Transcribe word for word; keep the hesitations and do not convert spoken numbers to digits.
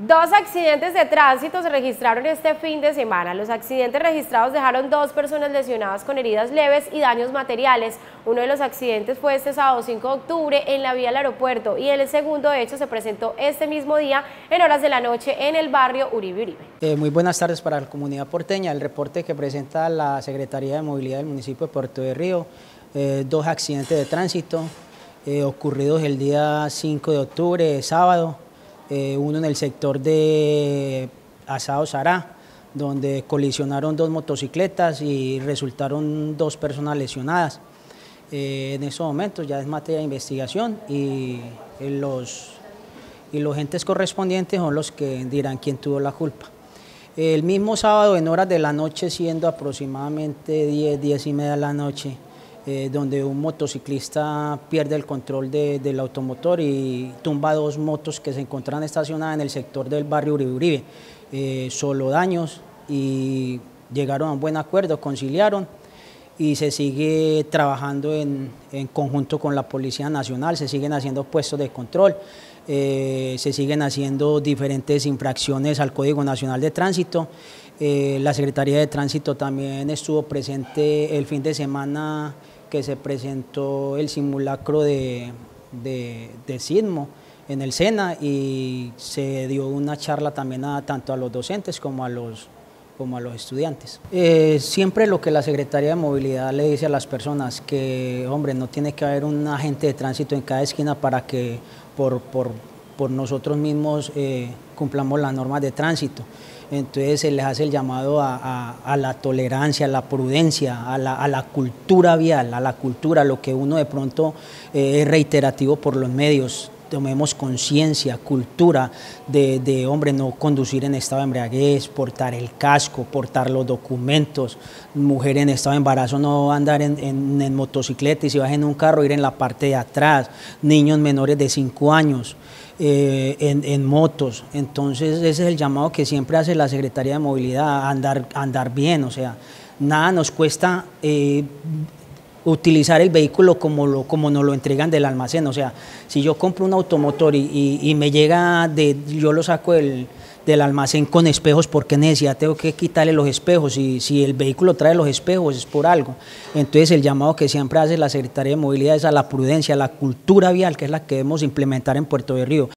Dos accidentes de tránsito se registraron este fin de semana. Los accidentes registrados dejaron dos personas lesionadas con heridas leves y daños materiales. Uno de los accidentes fue este sábado cinco de octubre en la vía al aeropuerto y el segundo hecho se presentó este mismo día en horas de la noche en el barrio Uribe Uribe. Eh, muy buenas tardes para la comunidad porteña. El reporte que presenta la Secretaría de Movilidad del municipio de Puerto de Río, eh, dos accidentes de tránsito eh, ocurridos el día cinco de octubre, sábado. Eh, uno en el sector de Asado Sará, donde colisionaron dos motocicletas y resultaron dos personas lesionadas. Eh, en esos momentos ya es materia de investigación y, y, los, y los entes correspondientes son los que dirán quién tuvo la culpa. El mismo sábado en horas de la noche, siendo aproximadamente diez, diez y media de la noche, Eh, donde un motociclista pierde el control de, del automotor y tumba dos motos que se encontraban estacionadas en el sector del barrio Uribe Uribe. Eh, solo daños y llegaron a un buen acuerdo, conciliaron y se sigue trabajando en, en conjunto con la Policía Nacional, se siguen haciendo puestos de control, eh, se siguen haciendo diferentes infracciones al Código Nacional de Tránsito. Eh, la Secretaría de Tránsito también estuvo presente el fin de semana que se presentó el simulacro de, de, de sismo en el SENA y se dio una charla también a, tanto a los docentes como a los, como a los estudiantes. Eh, siempre lo que la Secretaría de Movilidad le dice a las personas, que hombre, no tiene que haber un agente de tránsito en cada esquina para que por, por, por nosotros mismos eh, cumplamos las normas de tránsito. Entonces se les hace el llamado a, a, a la tolerancia, a la prudencia, a la, a la cultura vial, a la cultura, lo que uno de pronto eh, es reiterativo por los medios. Tomemos conciencia, cultura de, de, hombre, no conducir en estado de embriaguez, portar el casco, portar los documentos, mujer en estado de embarazo no andar en, en, en motocicleta y si vas en un carro ir en la parte de atrás, niños menores de cinco años. Eh, en, en motos, entonces ese es el llamado que siempre hace la Secretaría de Movilidad, andar, andar bien, o sea, nada nos cuesta eh, utilizar el vehículo como, lo, como nos lo entregan del almacén, o sea, si yo compro un automotor y, y, y me llega, de, yo lo saco del, del almacén con espejos, ¿por qué necesidad tengo que quitarle los espejos? Y si el vehículo trae los espejos es por algo. Entonces el llamado que siempre hace la Secretaría de Movilidad es a la prudencia, a la cultura vial, que es la que debemos implementar en Puerto de Río.